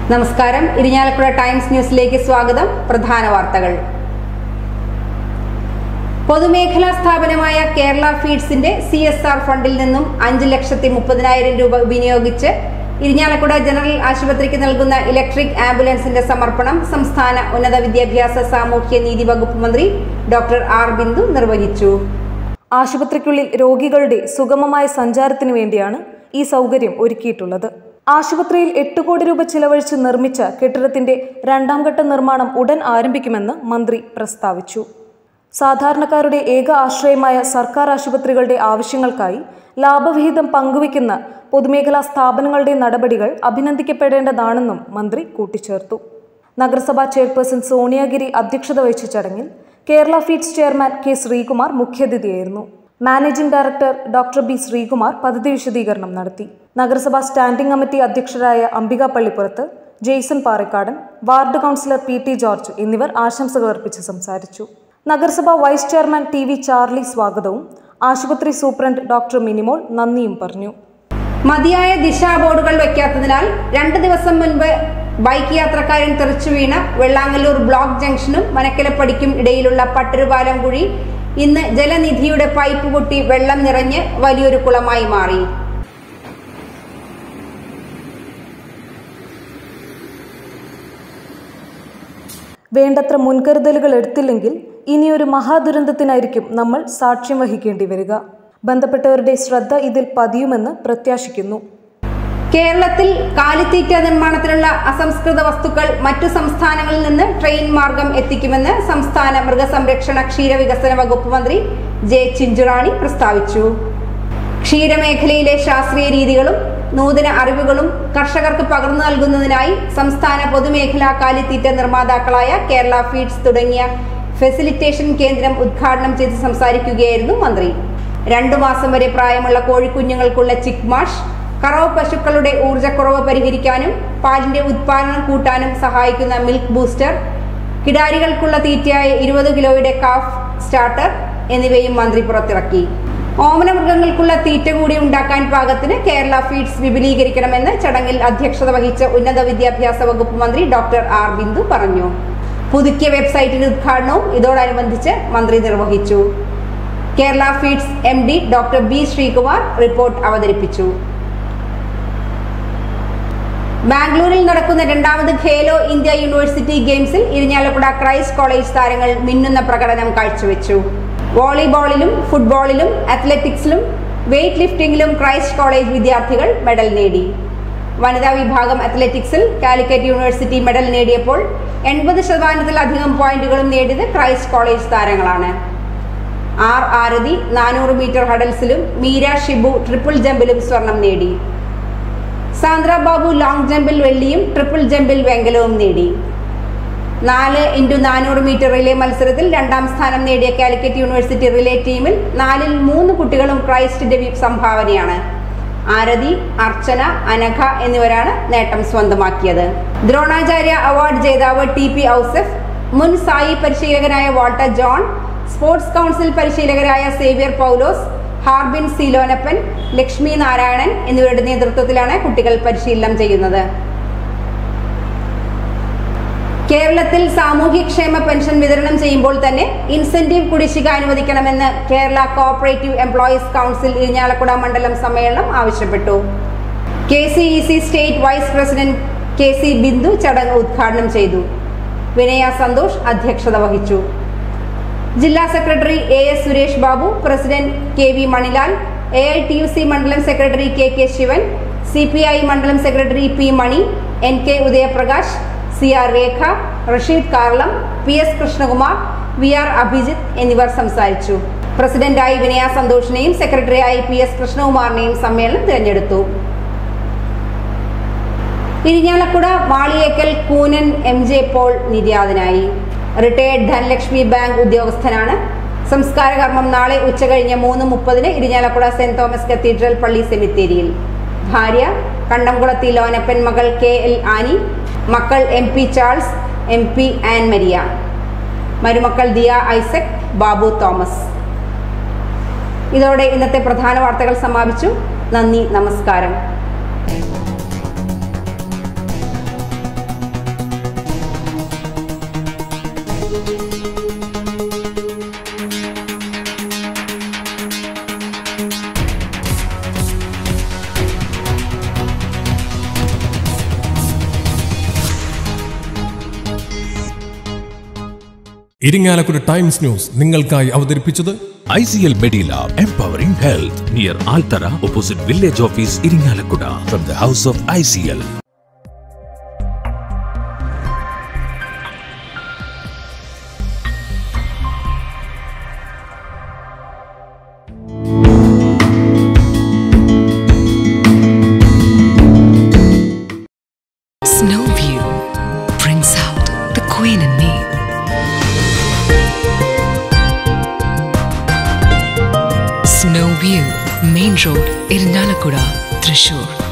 നമസ്കാരം. ഇരിഞ്ഞാലക്കുട ടൈംസ് ന്യൂസിലേക്ക് സ്വാഗതം. പ്രധാന വാർത്തകൾ. പൊതുമേഖലാ സ്ഥാപനമായ കേരള ഫീഡ്സിന്റെ CSR ഫണ്ടിൽ നിന്നും 5,30,000 രൂപ വിനിയോഗിച്ച് ഇരിഞ്ഞാലക്കുട ജനറൽ ആശുപത്രിക്ക് നൽകുന്ന ഇലക്ട്രിക് ആംബുലൻസിന്റെ സമർപ്പണം സംസ്ഥാന ഉന്നത വിദ്യാഭ്യാസ സാമൂഹ്യ നീതി വകുപ്പ് മന്ത്രി ഡോക്ടർ ആർ ബിന്ദു നിർവഹിച്ചു. ആശുപത്രിക്കുള്ളിൽ രോഗികളുടെ സുഗമമായ സഞ്ചാരത്തിനു വേണ്ടിയാണ് ഈ സൗകര്യം ഒരുക്കിയിട്ടുള്ളത്. ആശുപത്രിയിൽ 8 കോടി രൂപ ചിലവഴിച്ച് നിർമ്മിച്ച കെട്ടിടത്തിന്റെ 2ാം ഘട്ട നിർമ്മാണം ഉടൻ ആരംഭിക്കുമെന്ന് മന്ത്രി പ്രസ്താവിച്ചു. സാധാരണക്കാരുടെ ഏക ആശ്രയമായ സർക്കാർ ആശുപത്രികളുടെ ആവശ്യങ്ങൾക്കായി ലാഭവിഹിതം പങ്കുവയ്ക്കുന്ന പൊതുമേഖലാ സ്ഥാപനങ്ങളുടെ നടപടികൾ അഭിനന്ദിക്കപ്പെടേണ്ടതാണെന്നും മന്ത്രി കൂട്ടിച്ചേർത്തു. നഗരസഭാ ചെയർപേഴ്സൺ സോണിയാഗിരി അധ്യക്ഷത വഹിച്ച ചടങ്ങിൽ Kerala feeds chairman K Sreekumar മുഖ്യാതിഥിയായിരുന്നു. Managing director doctor B Sreekumar പദ്ധതി വിശദീകരണം നടത്തി. നഗരസഭാ സ്റ്റാൻഡിംഗ് കമ്മിറ്റി അധ്യക്ഷരായ Ambika Pallippurath, Jaison Parakkadan, ward councillor PT George എന്നിവർ ആശംസകൾ അർപ്പിച്ച് സംസാരിച്ചു. നഗരസഭാ വൈസ് ചെയർമാൻ TV ചാർലി സ്വാഗതവും ആശുപത്രി സൂപ്രണ്ട് ഡോക്ടർ മിനിമോൾ നന്ദിയും പറഞ്ഞു. മതിയായ ദിശാ ബോർഡുകൾ വയ്ക്കാത്തതിനാൽ 2 ദിവസം മുൻപ് ബൈക്ക് യാത്രക്കാരൻ തെറിച്ചു വീണ വെള്ളാങ്ങല്ലൂർ ബ്ലോക്ക് ജംഗ്ഷനും മനക്കലപ്പടിക്കും ഇടയിലുള്ള പട്ടരുപാലം കുഴി ഇന്ന് ജലനിധിയുടെ പൈപ്പ് പൊട്ടി വെള്ളം നിറഞ്ഞ് വലിയൊരു കുളമായി മാറി. വേണ്ടത്ര മുൻകരുതലുകൾ എടുത്തില്ലെങ്കിൽ ഇനിയൊരു മഹാദുരന്തത്തിനായിരിക്കും നമ്മൾ സാക്ഷ്യം വഹിക്കേണ്ടി വരിക. ബന്ധപ്പെട്ടവരുടെ ശ്രദ്ധ ഇതിൽ പതിയുമെന്ന് പ്രത്യാശിക്കുന്നു. കേരളത്തിൽ കാലിത്തീറ്റ നിർമ്മാണത്തിനുള്ള അസംസ്കൃത വസ്തുക്കൾ മറ്റു സംസ്ഥാനങ്ങളിൽ നിന്ന് ട്രെയിൻ മാർഗം എത്തിക്കുമെന്ന് സംസ്ഥാന മൃഗസംരക്ഷണ ക്ഷീരവികസന വകുപ്പ് മന്ത്രി ജെ ചിഞ്ചുറാണി പ്രസ്താവിച്ചു. ക്ഷീരമേഖലയിലെ ശാസ്ത്രീയ രീതികളും നൂതന അറിവുകളും കർഷകർക്ക് പകർന്നു നൽകുന്നതിനായി സംസ്ഥാന പൊതുമേഖലാ കാലിത്തീറ്റ നിർമ്മാതാക്കളായ കേരള ഫീഡ്സ് തുടങ്ങിയ ഫെസിലിറ്റേഷൻ കേന്ദ്രം ഉദ്ഘാടനം ചെയ്ത് സംസാരിക്കുകയായിരുന്നു മന്ത്രി. 2 മാസം വരെ പ്രായമുള്ള കോഴിക്കുഞ്ഞുങ്ങൾക്കുള്ള ചിക്മാഷ് കറവ പശുക്കളുടെ ഊർജ്ജക്കുറവ് പരിഹരിക്കാനും പാലിന്റെ ഉത്പാദനം കൂട്ടാനും സഹായിക്കുന്ന മിൽക്ക് ബൂസ്റ്റർ, കിടാരികൾക്കുള്ള തീറ്റയായ 20 കിലോയുടെ കാഫ് സ്റ്റാർട്ടർ എന്നിവയും മന്ത്രി പുറത്തിറക്കി. ഓമന മൃഗങ്ങൾക്കുള്ള തീറ്റ കൂടി ഉണ്ടാക്കാൻ പാകത്തിന് കേരള ഫീഡ്സ് വിപുലീകരിക്കണമെന്ന് ചടങ്ങിൽ അധ്യക്ഷത വഹിച്ച ഉന്നത വിദ്യാഭ്യാസ വകുപ്പ് മന്ത്രി ഡോക്ടർ ആർ ബിന്ദു പറഞ്ഞു. പുതുക്കിയ വെബ്സൈറ്റിന്റെ ഉദ്ഘാടനവും ഇതോടനുബന്ധിച്ച് മന്ത്രി നിർവഹിച്ചു. Kerala feeds MD doctor B Sreekumar report അവതരിപ്പിച്ചു. ബാംഗ്ലൂരിൽ നടക്കുന്ന 2ാമത് ഖേലോ ഇന്ത്യ യൂണിവേഴ്സിറ്റി ഗെയിംസിൽ ഇരിഞ്ഞാലക്കുട ക്രൈസ്റ്റ് കോളേജ് താരങ്ങൾ മിന്നുന്ന പ്രകടനം കാഴ്ചവെച്ചു. വോളിബോളിലും ഫുട്ബോളിലും അത്ലറ്റിക്സിലും വെയ്റ്റ് ലിഫ്റ്റിംഗിലും ക്രൈസ്റ്റ് കോളേജ് വിദ്യാർത്ഥികൾ മെഡൽ നേടി. വനിതാ വിഭാഗം അത്ലറ്റിക്സിൽ കാലിക്കറ്റ് യൂണിവേഴ്സിറ്റി മെഡൽ നേടിയപ്പോൾ 80%-ലധികം പോയിന്റുകളും നേടിയത് ക്രൈസ്റ്റ് കോളേജ് താരങ്ങളാണ്. ആർ ആരതി 400 മീറ്റർ ഹഡൽസിലും മീര ഷിബു ട്രിപ്പിൾ ജമ്പിലും സ്വർണം നേടി. സാന്ദ്ര ബാബു ലോങ് ജമ്പിൽ വെള്ളിയും ട്രിപ്പിൾ ജമ്പിൽ വെങ്കലവും നേടി. 4x400 മീറ്റർ റിലേ മത്സരത്തിൽ 2ാം സ്ഥാനം നേടിയ കാലിക്കറ്റ് യൂണിവേഴ്സിറ്റി റിലേ ടീമിൽ 4-ൽ 3 കുട്ടികളും ക്രൈസ്റ്റിന്റെ സംഭാവനയാണ്. ആരതി, അർച്ചന, അനഘ എന്നിവരാണ് നേട്ടം സ്വന്തമാക്കിയത്. ദ്രോണാചാര്യ അവാർഡ് ജേതാവ് TP ഔസഫ്, മുൻ സായി പരിശീലകനായ വാൾട്ടർ ജോൺ, സ്പോർട്സ് കൗൺസിൽ പരിശീലകരായ സേവ്യർ പൗലോസ്, ഹാർബിൻ സീലോനപ്പൻ, ലക്ഷ്മി നാരായണൻ എന്നിവരുടെ നേതൃത്വത്തിലാണ് കുട്ടികൾ പരിശീലനം ചെയ്യുന്നത്. കേരളത്തിൽ സാമൂഹ്യക്ഷേമ പെൻഷൻ വിതരണം ചെയ്യുമ്പോൾ തന്നെ ഇൻസെന്റീവ് കുടിശ്ശിക അനുവദിക്കണമെന്ന് Kerala cooperative employees council Irinjalakuda മണ്ഡലം സമ്മേളനം ആവശ്യപ്പെട്ടു. KCEC state vice president KC Bindu ചടങ്ങ് ഉദ്ഘാടനം ചെയ്തു. വിനയ സന്തോഷ് അധ്യക്ഷത വഹിച്ചു. ജില്ലാ secretary AS Suresh Babu, president KV Manilal, AITUC മണ്ഡലം സെക്രട്ടറി KK ശിവൻ, CPI മണ്ഡലം secretary P Mani, NK Udayaprakash, CR Rekha, Rasheed Karlam, PS Krishnakumar, VR Abhijith എന്നിവർ സംസാരിച്ചു. പ്രസിഡന്റായി വിനയ സന്തോഷിനെയും സെക്രട്ടറിയായി PS കൃഷ്ണകുമാറിനെയും സമ്മേളനം തിരഞ്ഞെടുത്തു. ഇരിഞ്ഞാലക്കുട വാളിയേക്കൽ കൂനൻ MJ പോൾ നിര്യാതനായി. റിട്ടയേർഡ് ധനലക്ഷ്മി ബാങ്ക് ഉദ്യോഗസ്ഥനാണ്. സംസ്കാര കർമ്മം നാളെ ഉച്ചകഴിഞ്ഞ് 3:30 ഇരിഞ്ഞാലക്കുട സെന്റ് തോമസ് കത്തീഡ്രൽ പള്ളി സെമിത്തേരിയിൽ. ഭാര്യ കണ്ടംകുളത്തി ലോനപ്പൻ, മകൾ KL ആനി, മക്കൾ MP Charles, MP Ann Maria, മരുമക്കൾ ദിയ ഐസക്, ബാബു തോമസ്. ഇതോടെ ഇന്നത്തെ പ്രധാന വാർത്തകൾ സമാപിച്ചു. നന്ദി, നമസ്കാരം. ഇരിങ്ങാലക്കുട ടൈംസ് ന്യൂസ് നിങ്ങൾക്കായി അവതരിപ്പിച്ചത് ICL Medilab, empowering health, near Altara, opposite Village Office, Iringalakkuda, from the House of ICL. Snowview brings out the queen in me. Snowview, Main Road, Iringalakkuda, Thrissur.